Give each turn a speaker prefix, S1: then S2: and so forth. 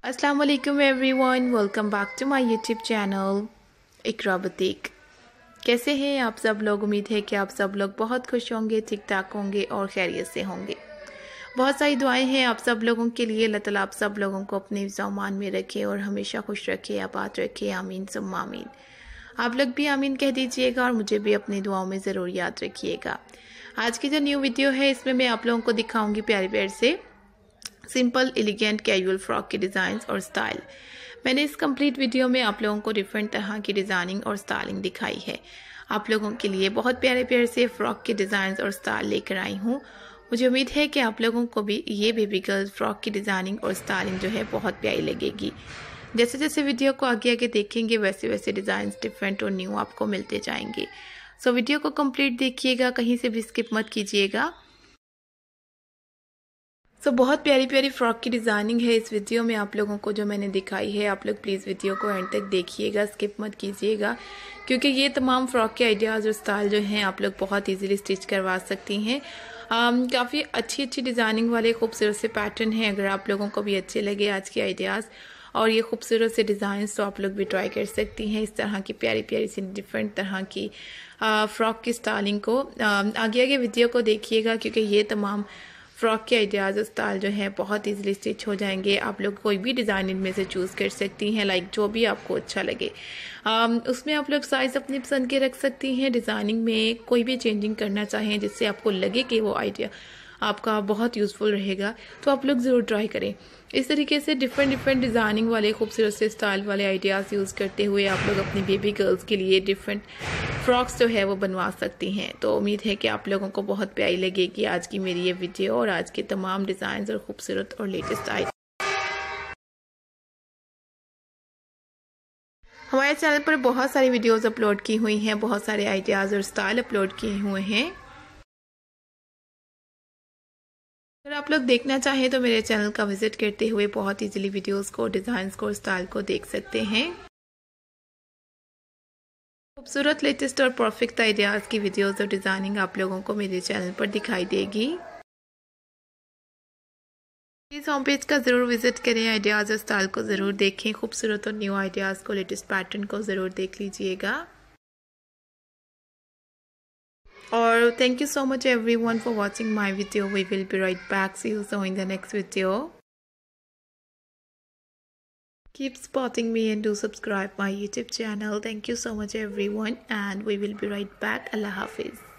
S1: अस्सलाम वालेकुम everyone, welcome back to my YouTube channel Iqra boutique. कैसे हैं आप सब लोग? उम्मीद है कि आप सब लोग बहुत खुश होंगे, ठीक ठाक होंगे और खैरियत से होंगे। बहुत सारी दुआएं हैं आप सब लोगों के लिए। अल्लाह ताला आप सब लोगों को अपने ज़मान में रखे और हमेशा खुश रखे, आबाद रखे। आमीन सुम्मा आमीन। आप लोग भी आमीन कह दीजिएगा और मुझे भी अपनी दुआओं में ज़रूर याद रखिएगा। आज की जो न्यू वीडियो है इसमें मैं आप लोगों को दिखाऊंगी प्यारे प्यारे से सिंपल एलिगेंट कैजुअल फ्रॉक के डिज़ाइंस और स्टाइल। मैंने इस कंप्लीट वीडियो में आप लोगों को डिफरेंट तरह की डिज़ाइनिंग और स्टाइलिंग दिखाई है। आप लोगों के लिए बहुत प्यारे प्यारे से फ्रॉक के डिज़ाइंस और स्टाइल लेकर आई हूँ। मुझे उम्मीद है कि आप लोगों को भी ये बेबी गर्ल फ्रॉक की डिज़ाइनिंग और स्टाइलिंग जो है बहुत प्यारी लगेगी। जैसे जैसे वीडियो को आगे आगे देखेंगे वैसे वैसे डिज़ाइंस डिफरेंट और न्यू आपको मिलते जाएंगे। सो वीडियो को कंप्लीट देखिएगा, कहीं से भी स्किप मत कीजिएगा। बहुत प्यारी प्यारी फ्रॉक की डिज़ाइनिंग है इस वीडियो में आप लोगों को जो मैंने दिखाई है। आप लोग प्लीज़ वीडियो को एंड तक देखिएगा, स्किप मत कीजिएगा, क्योंकि ये तमाम फ्रॉक के आइडियाज़ और स्टाइल जो हैं आप लोग बहुत इजीली स्टिच करवा सकती हैं। काफ़ी अच्छी अच्छी डिज़ाइनिंग वाले खूबसूरत से पैटर्न हैं। अगर आप लोगों को भी अच्छे लगे आज के आइडियाज़ और ये खूबसूरत से डिज़ाइंस तो आप लोग भी ट्राई कर सकती हैं इस तरह की प्यारी प्यारी सी डिफरेंट तरह की फ्रॉक की स्टाइलिंग को। आगे आगे वीडियो को देखिएगा, क्योंकि ये तमाम फ्रॉक के आइडियाज़ स्टाइल जो है बहुत इजीली स्टिच हो जाएंगे। आप लोग कोई भी डिज़ाइन इनमें से चूज़ कर सकती हैं, लाइक जो भी आपको अच्छा लगे। उसमें आप लोग साइज़ अपनी पसंद के रख सकती हैं। डिज़ाइनिंग में कोई भी चेंजिंग करना चाहें जिससे आपको लगे कि वो आइडिया आपका बहुत यूज़फुल रहेगा तो आप लोग ज़रूर ट्राई करें। इस तरीके से डिफरेंट डिफरेंट डिज़ाइनिंग वाले खूबसूरत से स्टाइल वाले आइडियाज़ यूज़ करते हुए आप लोग अपनी बेबी गर्ल्स के लिए डिफरेंट फ्रॉक्स जो है वो बनवा सकती हैं। तो उम्मीद है कि आप लोगों को बहुत प्यारी लगेगी आज की मेरी ये वीडियो और आज के तमाम डिज़ाइन और खूबसूरत और लेटेस्ट आइडिया। हमारे चैनल पर बहुत सारी वीडियोस अपलोड की हुई हैं, बहुत सारे आइडियाज़ और स्टाइल अपलोड किए हुए हैं। अगर आप लोग देखना चाहें तो मेरे चैनल का विजिट करते हुए बहुत इजीली वीडियोस को, डिज़ाइंस को, स्टाइल को देख सकते हैं। खूबसूरत लेटेस्ट और परफेक्ट आइडियाज़ की वीडियोस और डिज़ाइनिंग आप लोगों को मेरे चैनल पर दिखाई देगी। प्लीज़ होम पेज का ज़रूर विजिट करें, आइडियाज़ और स्टाइल को ज़रूर देखें, खूबसूरत और न्यू आइडियाज़ को, लेटेस्ट पैटर्न को ज़रूर देख लीजिएगा। और thank you so much everyone for watching my video. We will be right back. See you soon in the next video. Keep supporting me and do subscribe my YouTube channel. Thank you so much everyone, and we will be right back. Allah Hafiz.